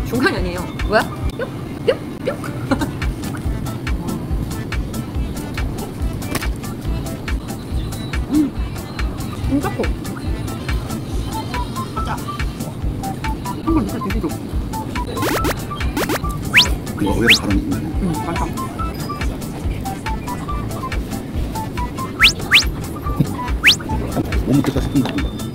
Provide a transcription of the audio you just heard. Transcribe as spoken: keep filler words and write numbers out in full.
중간이 아니에요. 뭐야? 뿅! 뿅! 뿅! 음, 진짜 커. 가자. 한번 밑에 드시죠. 이거 의외로 다른 있네. 응, 맛있어. 못 먹겠다 싶은 거 같은데.